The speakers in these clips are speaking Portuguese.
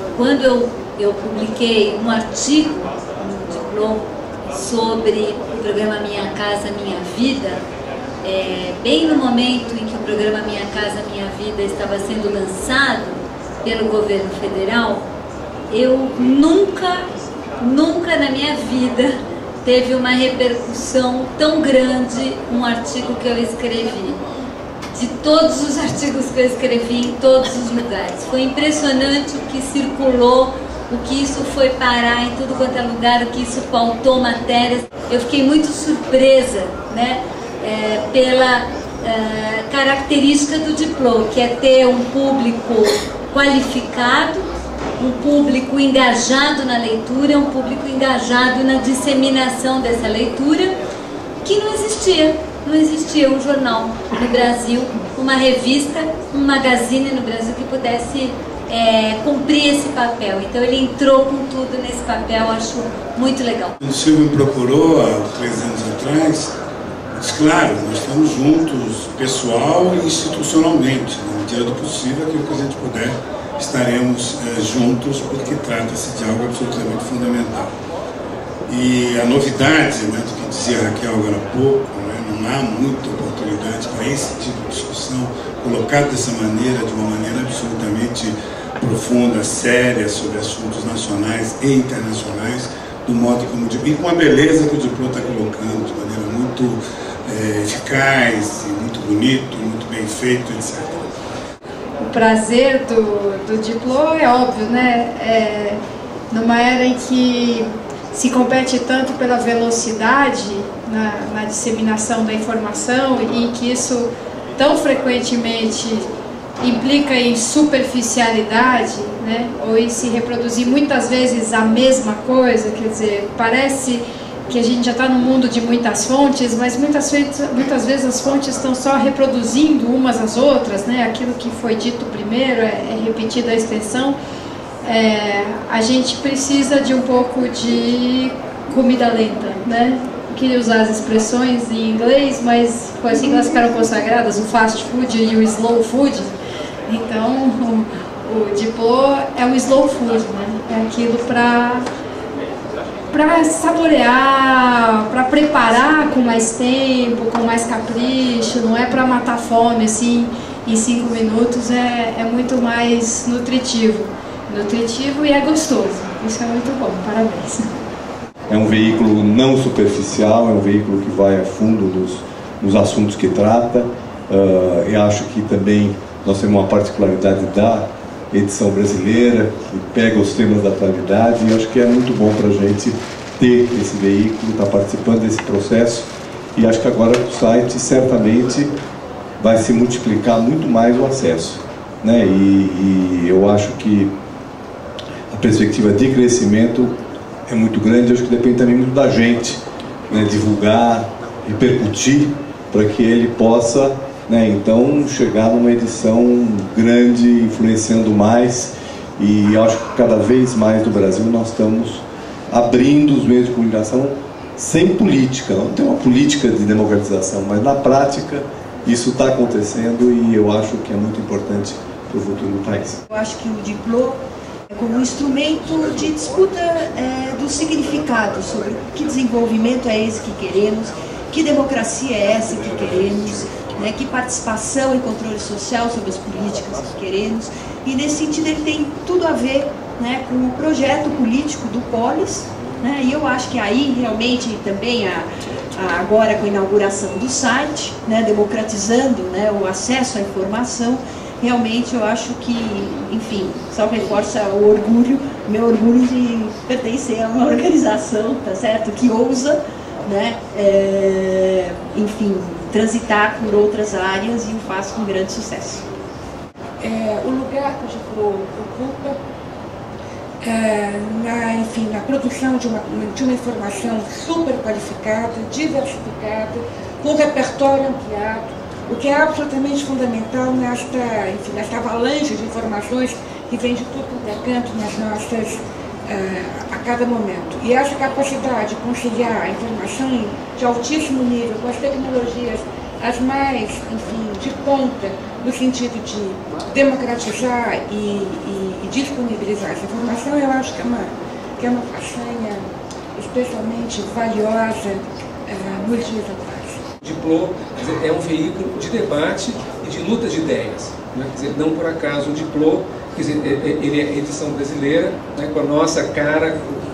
quando eu publiquei um artigo no Diplô sobre o programa Minha Casa Minha Vida, bem no momento em que o programa Minha Casa Minha Vida estava sendo lançado pelo governo federal, eu nunca na minha vida teve uma repercussão tão grande um artigo que eu escrevi. De todos os artigos que eu escrevi em todos os lugares. Foi impressionante o que circulou, o que isso foi parar em tudo quanto é lugar, o que isso pautou matérias. Eu fiquei muito surpresa, né, pela característica do Diplô, que é ter um público qualificado, um público engajado na leitura, um público engajado na disseminação dessa leitura, que não existia. Não existia um jornal no Brasil, uma revista, um magazine no Brasil que pudesse cumprir esse papel. Então ele entrou com tudo nesse papel, acho muito legal. O Silvio me procurou há 3 anos atrás, disse, claro, nós estamos juntos, pessoal e institucionalmente, na medida do possível, aquilo que a gente puder, estaremos juntos, porque trata-se de algo absolutamente fundamental. E a novidade, né, do que dizia a Raquel agora há pouco, não há muita oportunidade para esse tipo de discussão colocada dessa maneira, de uma maneira absolutamente profunda, séria, sobre assuntos nacionais e internacionais, do modo como e com a beleza que o Diplô está colocando, de maneira muito eficaz, muito bonito, muito bem feito, etc. O prazer do Diplô é óbvio, né? Numa era em que se compete tanto pela velocidade na disseminação da informação e que isso tão frequentemente implica em superficialidade, né? Ou em se reproduzir muitas vezes a mesma coisa, quer dizer, parece que a gente já está num mundo de muitas fontes, mas muitas vezes as fontes estão só reproduzindo umas às outras, né? Aquilo que foi dito primeiro é repetido a extensão. A gente precisa de um pouco de comida lenta, né? Eu queria usar as expressões em inglês, mas assim elas ficaram consagradas, o fast food e o slow food. Então o Diplô é o slow food, né? É aquilo para saborear, para preparar com mais tempo, com mais capricho, não é para matar fome assim em 5 minutos, é muito mais nutritivo e é gostoso. Isso é muito bom, parabéns. É um veículo não superficial, é um veículo que vai a fundo nos assuntos que trata. Eu acho que também nós temos uma particularidade da edição brasileira, que pega os temas da atualidade, e acho que é muito bom para a gente ter esse veículo, estar participando desse processo, e acho que agora o site certamente vai se multiplicar muito mais o acesso, né? E eu acho que a perspectiva de crescimento é muito grande. Acho que depende também muito da gente, né, divulgar, repercutir, para que ele possa, né, então chegar numa edição grande, influenciando mais. E acho que cada vez mais no Brasil nós estamos abrindo os meios de comunicação sem política. Não tem uma política de democratização, mas na prática isso está acontecendo, e eu acho que é muito importante para o futuro do país. Eu acho que o Diplô como um instrumento de disputa do significado sobre que desenvolvimento é esse que queremos, que democracia é essa que queremos, né, que participação e controle social sobre as políticas que queremos. E nesse sentido ele tem tudo a ver, né, com o projeto político do Polis, né, e eu acho que aí realmente também agora com a inauguração do site, né, democratizando, né, o acesso à informação, realmente eu acho que, enfim, só reforça o orgulho, meu orgulho de pertencer a uma organização, tá certo, que ousa, né, enfim, transitar por outras áreas, e o faz com grande sucesso. O lugar que o Diplô ocupa, na produção de uma informação super qualificada, diversificada, com repertório ampliado, o que é absolutamente fundamental nesta avalanche de informações que vem de tudo quanto é canto nas nossas, a cada momento. E essa capacidade de conciliar a informação de altíssimo nível com as tecnologias as mais, enfim, de ponta, no sentido de democratizar e disponibilizar essa informação, eu acho que é uma façanha especialmente valiosa nos dias atuais. O Diplo, quer dizer, é um veículo de debate e de luta de ideias, né? Quer dizer, não por acaso o Diplo, quer dizer, ele é edição brasileira, né, com a nossa cara,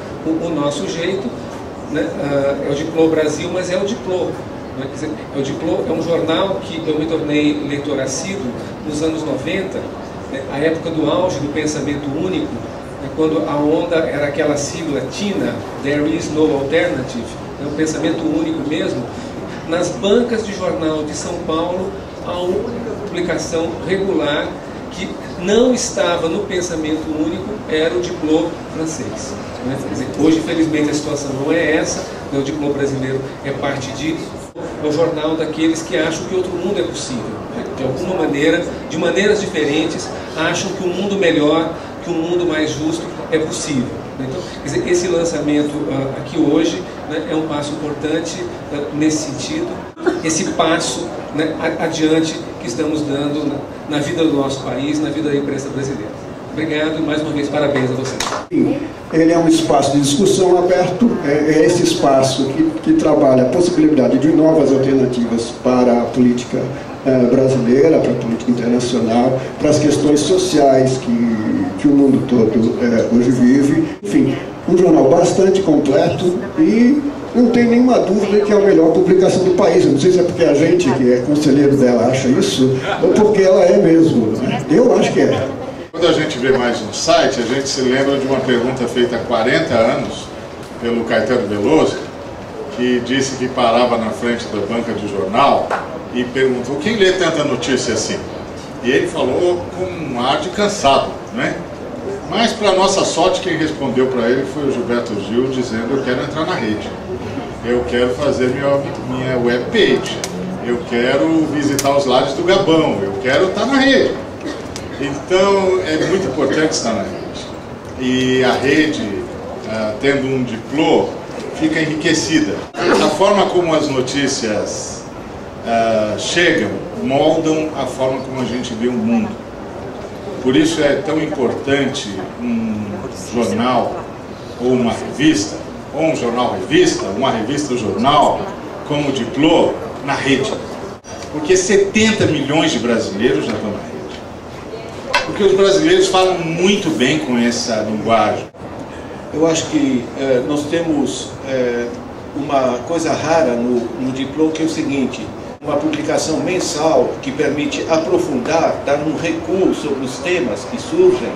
o nosso jeito, né? É o Diplo Brasil, mas é o Diplo. Quer dizer, o Diplo é um jornal que eu me tornei leitor assíduo nos anos 90, né, a época do auge do pensamento único, né, quando a onda era aquela sigla TINA, There is no alternative, né, o pensamento único mesmo. Nas bancas de jornal de São Paulo, há uma publicação regular que não estava no pensamento único, era o Diplo francês. Né? Quer dizer, hoje, infelizmente, a situação não é essa, né? O Diplo brasileiro é parte disso. É o jornal daqueles que acham que outro mundo é possível. Né? De alguma maneira, de maneiras diferentes, acham que um mundo melhor, que um mundo mais justo é possível. Então, quer dizer, esse lançamento aqui hoje, né, é um passo importante nesse sentido, esse passo, né, adiante que estamos dando na vida do nosso país, na vida da imprensa brasileira. Obrigado e mais uma vez parabéns a vocês. Ele é um espaço de discussão aberto, é esse espaço que trabalha a possibilidade de novas alternativas para a política brasileira, para a política internacional, para as questões sociais que o mundo todo hoje vive. Enfim, um jornal bastante completo e não tem nenhuma dúvida que é a melhor publicação do país. Eu não sei se é porque a gente, que é conselheiro dela, acha isso, ou porque ela é mesmo. Eu acho que é. Quando a gente vê mais no site, a gente se lembra de uma pergunta feita há 40 anos pelo Caetano Veloso, que disse que parava na frente da banca de jornal e perguntou: quem lê tanta notícia assim? E ele falou com um ar de cansado, né? Mas, para nossa sorte, quem respondeu para ele foi o Gilberto Gil, dizendo: eu quero entrar na rede, eu quero fazer minha webpage, eu quero visitar os lares do Gabão, eu quero estar na rede. Então, é muito importante estar na rede. E a rede, tendo um Diplo, fica enriquecida. A forma como as notícias chegam, moldam a forma como a gente vê o mundo. Por isso é tão importante um jornal ou uma revista, ou um jornal-revista, uma revista-jornal, como o Diplo, na rede. Porque 70 milhões de brasileiros já estão na rede. Porque os brasileiros falam muito bem com essa linguagem. Eu acho que nós temos uma coisa rara no Diplo, que é o seguinte: uma publicação mensal que permite aprofundar, dar um recuo sobre os temas que surgem,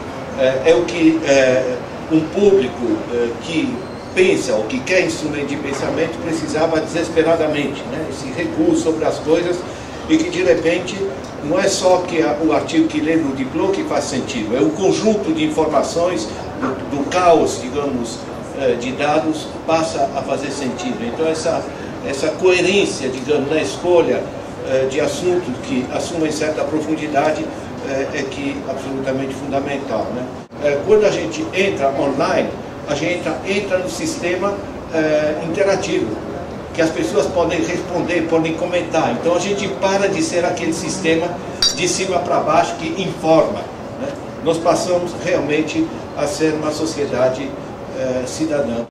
é o que um público que pensa ou que quer instrumento de pensamento precisava desesperadamente, né? Esse recuo sobre as coisas, e que de repente não é só que o artigo que lê no Diplo que faz sentido, é o conjunto de informações do caos, digamos, de dados passa a fazer sentido. Então essa coerência, digamos, na escolha de assuntos que assumem certa profundidade é absolutamente fundamental, né? Quando a gente entra online, a gente entra no sistema interativo, que as pessoas podem responder, podem comentar. Então a gente para de ser aquele sistema de cima para baixo que informa, né? Nós passamos realmente a ser uma sociedade cidadã.